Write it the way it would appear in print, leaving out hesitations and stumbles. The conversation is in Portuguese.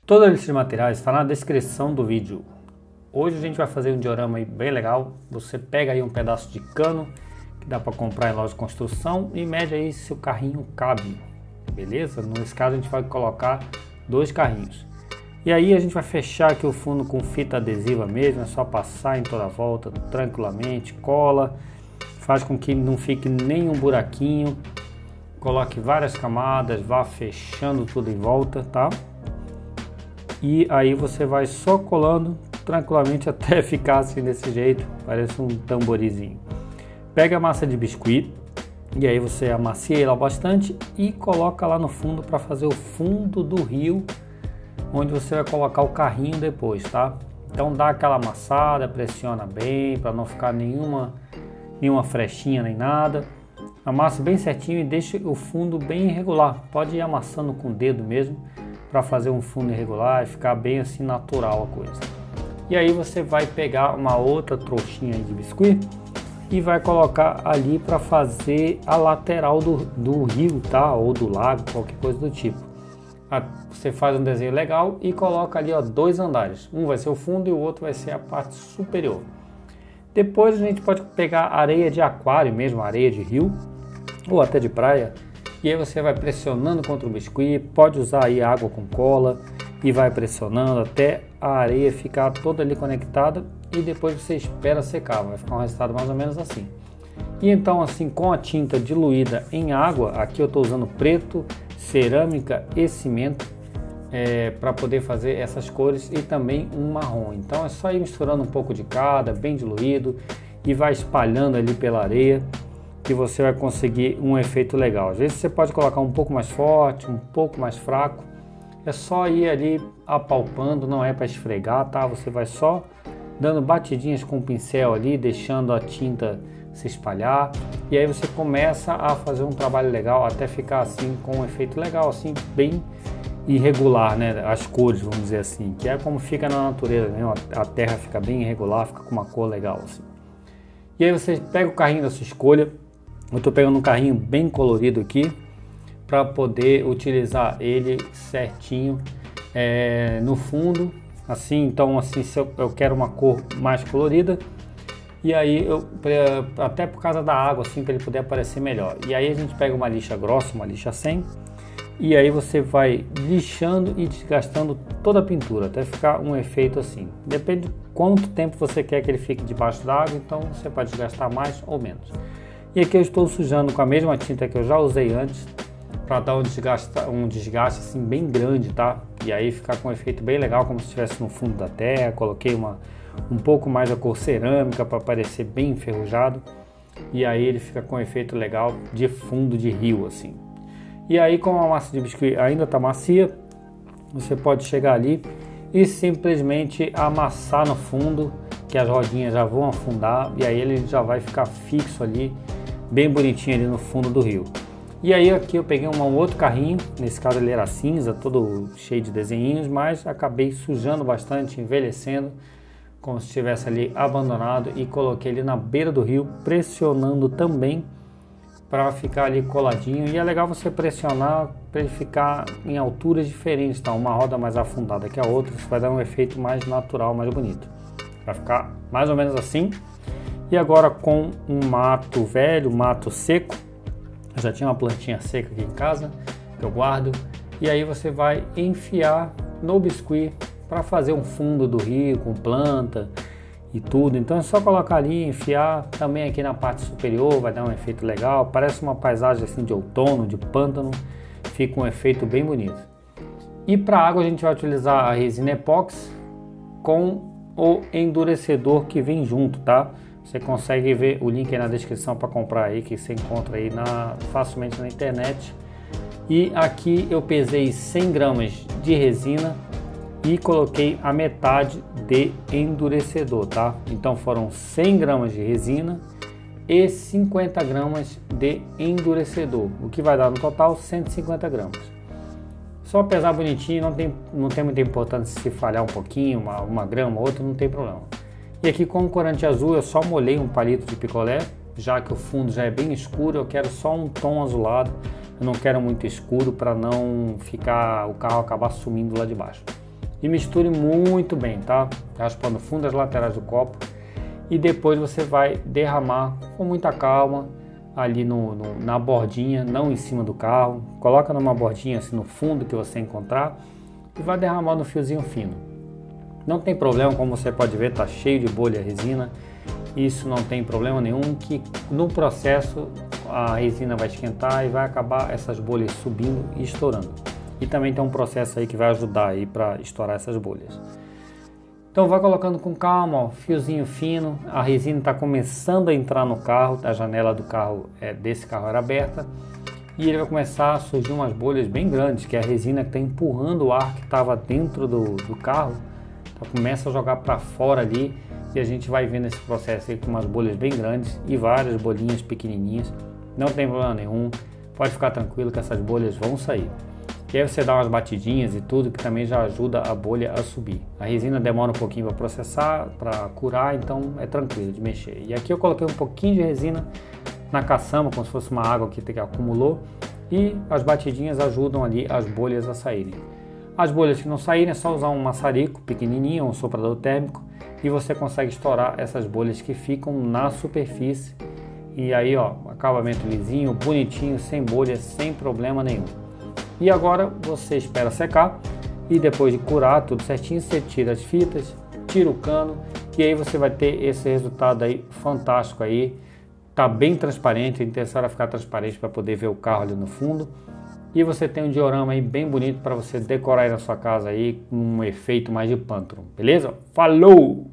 Toda a lista de materiais está na descrição do vídeo. Hoje a gente vai fazer um diorama aí bem legal. Você pega aí um pedaço de cano que dá para comprar em loja de construção e mede aí se o carrinho cabe, beleza? Nesse caso a gente vai colocar 2 carrinhos. E aí a gente vai fechar aqui o fundo com fita adesiva mesmo, é só passar em toda a volta tranquilamente, cola, faz com que não fique nenhum buraquinho, coloque várias camadas, vá fechando tudo em volta, tá? E aí você vai só colando tranquilamente até ficar assim desse jeito, parece um tamborizinho. Pega a massa de biscuit e aí você amacia ela bastante e coloca lá no fundo para fazer o fundo do rio, onde você vai colocar o carrinho depois, tá? Então dá aquela amassada, pressiona bem para não ficar nenhuma frechinha nem nada. Amassa bem certinho e deixa o fundo bem irregular. Pode ir amassando com o dedo mesmo para fazer um fundo irregular e ficar bem assim natural a coisa. E aí você vai pegar uma outra trouxinha de biscuit e vai colocar ali para fazer a lateral do rio, tá? Ou do lago, qualquer coisa do tipo. Você faz um desenho legal e coloca ali, ó, 2 andares. Um vai ser o fundo e o outro vai ser a parte superior. Depois a gente pode pegar areia de aquário mesmo, areia de rio ou até de praia. E aí você vai pressionando contra o biscuit, pode usar aí água com cola e vai pressionando até a areia ficar toda ali conectada e depois você espera secar, vai ficar um resultado mais ou menos assim. E então assim, com a tinta diluída em água, aqui eu estou usando preto, cerâmica e cimento para poder fazer essas cores e também um marrom. Então é só ir misturando um pouco de cada, bem diluído, e vai espalhando ali pela areia que você vai conseguir um efeito legal. Às vezes você pode colocar um pouco mais forte, um pouco mais fraco, é só ir ali apalpando, não é para esfregar, tá? Você vai só dando batidinhas com o pincel ali, deixando a tinta se espalhar, e aí você começa a fazer um trabalho legal até ficar assim com um efeito legal, assim bem irregular, né? As cores, vamos dizer assim, que é como fica na natureza, né? A terra fica bem irregular, fica com uma cor legal assim. E aí você pega o carrinho da sua escolha. Eu estou pegando um carrinho bem colorido aqui para poder utilizar ele certinho no fundo, assim. Então assim, se eu quero uma cor mais colorida, e aí até por causa da água, assim, para ele poder aparecer melhor. E aí a gente pega uma lixa grossa, uma lixa 100, e aí você vai lixando e desgastando toda a pintura até ficar um efeito assim. Depende de quanto tempo você quer que ele fique debaixo da água, então você pode desgastar mais ou menos. E aqui eu estou sujando com a mesma tinta que eu já usei antes, para dar um desgaste assim bem grande, tá? E aí ficar com um efeito bem legal, como se estivesse no fundo da terra. Coloquei um pouco mais a cor cerâmica para parecer bem enferrujado, e aí ele fica com um efeito legal de fundo de rio assim. E aí, como a massa de biscuit ainda está macia, você pode chegar ali e simplesmente amassar no fundo, que as rodinhas já vão afundar, e aí ele já vai ficar fixo ali, bem bonitinho ali no fundo do rio. E aí aqui eu peguei um outro carrinho, nesse caso ele era cinza, todo cheio de desenhinhos, mas acabei sujando bastante, envelhecendo, como se estivesse ali abandonado, e coloquei ele na beira do rio, pressionando também para ficar ali coladinho. E é legal você pressionar para ele ficar em alturas diferentes, tá? Uma roda mais afundada que a outra, isso vai dar um efeito mais natural, mais bonito. Vai ficar mais ou menos assim. E agora com um mato velho, mato seco, eu já tinha uma plantinha seca aqui em casa, que eu guardo, e aí você vai enfiar no biscuit para fazer um fundo do rio com planta e tudo. Então é só colocar ali, enfiar também aqui na parte superior, vai dar um efeito legal, parece uma paisagem assim de outono, de pântano, fica um efeito bem bonito. E para água a gente vai utilizar a resina epóxi com o endurecedor que vem junto, tá? Você consegue ver o link aí na descrição para comprar aí, que você encontra aí facilmente na internet. E aqui eu pesei 100 gramas de resina e coloquei a metade de endurecedor, tá? Então foram 100 gramas de resina e 50 gramas de endurecedor, o que vai dar no total 150 gramas. Só pesar bonitinho, não tem muita importância se falhar um pouquinho, uma grama, outra, não tem problema. E aqui com o corante azul eu só molhei um palito de picolé, já que o fundo já é bem escuro, eu quero só um tom azulado, eu não quero muito escuro para não ficar o carro acabar sumindo lá de baixo. e misture muito bem, tá? Raspando o fundo das laterais do copo e depois você vai derramar com muita calma ali na bordinha, não em cima do carro. Coloca numa bordinha assim no fundo que você encontrar e vai derramar no fiozinho fino. Não tem problema, como você pode ver, tá cheio de bolha a resina. Isso não tem problema nenhum, que no processo a resina vai esquentar e vai acabar essas bolhas subindo e estourando. E também tem um processo aí que vai ajudar aí para estourar essas bolhas. Então vai colocando com calma, ó, fiozinho fino, a resina está começando a entrar no carro, a janela do carro desse carro era aberta e ele vai começar a surgir umas bolhas bem grandes, que é a resina que está empurrando o ar que estava dentro do carro, então começa a jogar para fora ali e a gente vai vendo esse processo aí com umas bolhas bem grandes e várias bolinhas pequenininhas, não tem problema nenhum, pode ficar tranquilo que essas bolhas vão sair. E aí você dá umas batidinhas e tudo, que também já ajuda a bolha a subir. A resina demora um pouquinho para processar, para curar, então é tranquilo de mexer. E aqui eu coloquei um pouquinho de resina na caçamba, como se fosse uma água que acumulou, e as batidinhas ajudam ali as bolhas a saírem. As bolhas que não saírem é só usar um maçarico pequenininho, um soprador térmico, e você consegue estourar essas bolhas que ficam na superfície. E aí, ó, acabamento lisinho, bonitinho, sem bolhas, sem problema nenhum. E agora você espera secar e depois de curar tudo certinho, você tira as fitas, tira o cano e aí você vai ter esse resultado aí fantástico aí. Tá bem transparente, a intenção era ficar transparente para poder ver o carro ali no fundo. E você tem um diorama aí bem bonito para você decorar aí na sua casa aí com um efeito mais de pântano, beleza? Falou!